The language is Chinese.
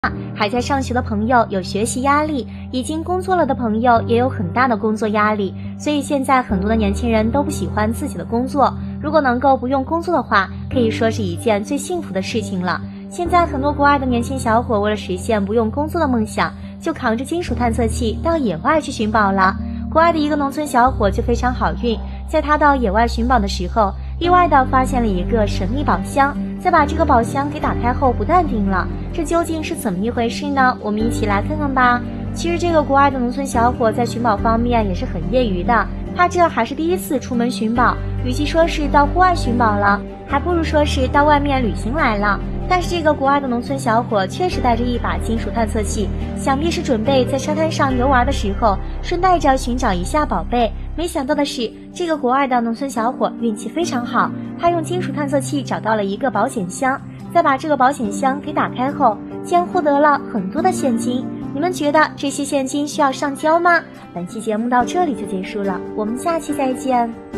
还在上学的朋友有学习压力，已经工作了的朋友也有很大的工作压力，所以现在很多的年轻人都不喜欢自己的工作。如果能够不用工作的话，可以说是一件最幸福的事情了。现在很多国外的年轻小伙为了实现不用工作的梦想，就扛着金属探测器到野外去寻宝了。国外的一个农村小伙就非常好运，在他到野外寻宝的时候，意外地发现了一个神秘宝箱，在把这个宝箱给打开后不淡定了，这究竟是怎么一回事呢？我们一起来看看吧。其实这个国外的农村小伙在寻宝方面也是很业余的，他这还是第一次出门寻宝，与其说是到户外寻宝了，还不如说是到外面旅行来了。但是这个国外的农村小伙确实带着一把金属探测器，想必是准备在沙滩上游玩的时候顺带着寻找一下宝贝。没想到的是，这个国外的农村小伙运气非常好，他用金属探测器找到了一个保险箱，在把这个保险箱给打开后，竟然获得了很多的现金。你们觉得这些现金需要上交吗？本期节目到这里就结束了，我们下期再见。